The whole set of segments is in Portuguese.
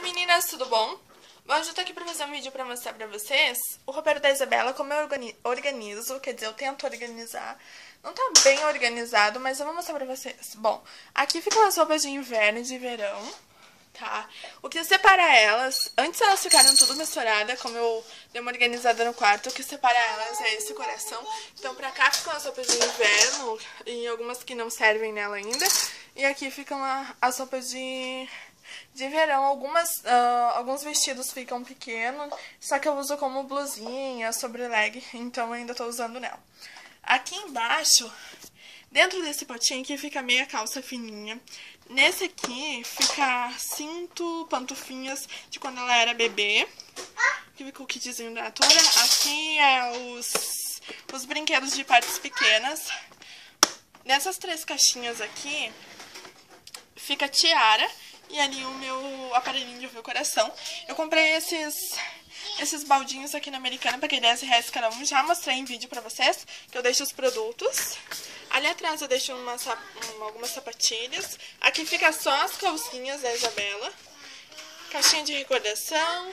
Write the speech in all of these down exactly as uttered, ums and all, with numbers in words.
meninas, tudo bom? Bom, hoje eu tô aqui pra fazer um vídeo pra mostrar pra vocês o roupeiro da Isabela, como eu organi organizo, quer dizer, eu tento organizar. Não tá bem organizado, mas eu vou mostrar pra vocês. Bom, aqui ficam as roupas de inverno e de verão, tá? O que separa elas, antes elas ficaram tudo misturadas, como eu dei uma organizada no quarto, o que separa elas é esse coração. Então pra cá ficam as roupas de inverno e algumas que não servem nela ainda. E aqui ficam a, as roupas de... De verão, algumas, uh, alguns vestidos ficam pequenos, só que eu uso como blusinha, sobre leg, então eu ainda tô usando nela. Aqui embaixo, dentro desse potinho aqui fica meia calça fininha. Nesse aqui fica cinto, pantufinhas de quando ela era bebê. Aqui fica o kitzinho da Natura. Aqui é os, os brinquedos de partes pequenas. Nessas três caixinhas aqui fica tiara. E ali o meu aparelhinho de ouvir o coração. Eu comprei esses, esses baldinhos aqui na Americana, paguei dez reais cada um. Já mostrei em vídeo pra vocês, que eu deixo os produtos. Ali atrás eu deixo uma, uma, algumas sapatilhas. Aqui fica só as calcinhas da Isabela. Caixinha de recordação.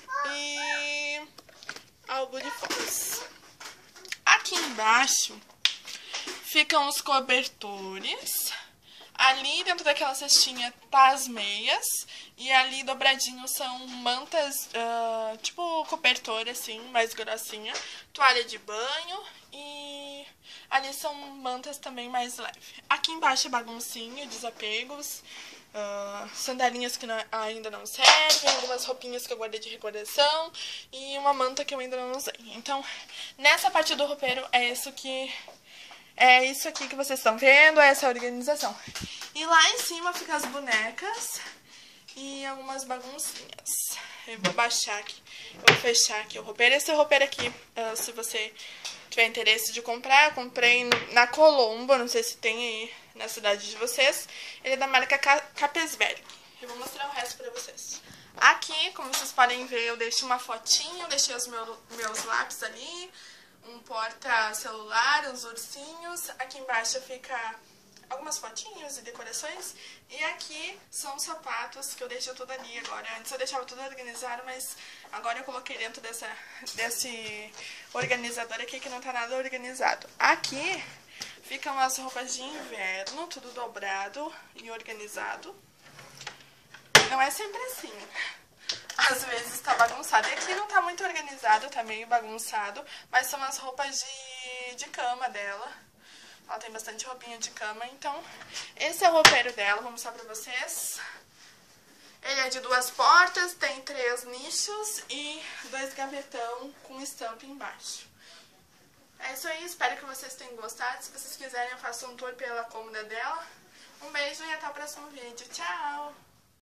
E álbum de fotos. Aqui embaixo ficam os cobertores. Ali dentro daquela cestinha tá as meias. E ali dobradinho são mantas, uh, tipo cobertor assim, mais grossinha. Toalha de banho. E ali são mantas também mais leves. Aqui embaixo é baguncinha, desapegos. Uh, sandalinhas que não, ainda não servem. Algumas roupinhas que eu guardei de recordação. E uma manta que eu ainda não usei. Então, nessa parte do roupeiro é isso que... É isso aqui que vocês estão vendo, essa é a organização. E lá em cima ficam as bonecas e algumas baguncinhas. Eu vou baixar aqui, eu vou fechar aqui o roupeiro. Esse roupeiro aqui, uh, se você tiver interesse de comprar, eu comprei na Colombo, não sei se tem aí na cidade de vocês. Ele é da marca Capesberg. Eu vou mostrar o resto pra vocês. Aqui, como vocês podem ver, eu deixo uma fotinha, eu deixei os meus, meus lápis ali. Um porta-celular, uns ursinhos. Aqui embaixo fica algumas fotinhos e decorações. E aqui são os sapatos que eu deixo tudo ali agora. Antes eu deixava tudo organizado, mas agora eu coloquei dentro dessa, desse organizador aqui que não tá nada organizado. Aqui ficam as roupas de inverno, tudo dobrado e organizado. Não é sempre assim. Às vezes tá bagunçado. E aqui não tá muito organizado, tá meio bagunçado. Mas são as roupas de, de cama dela. Ela tem bastante roupinha de cama. Então, esse é o roupeiro dela. Vou mostrar pra vocês. Ele é de duas portas, tem três nichos e dois gavetão com estampa embaixo. É isso aí, espero que vocês tenham gostado. Se vocês quiserem, eu faço um tour pela cômoda dela. Um beijo e até o próximo vídeo. Tchau!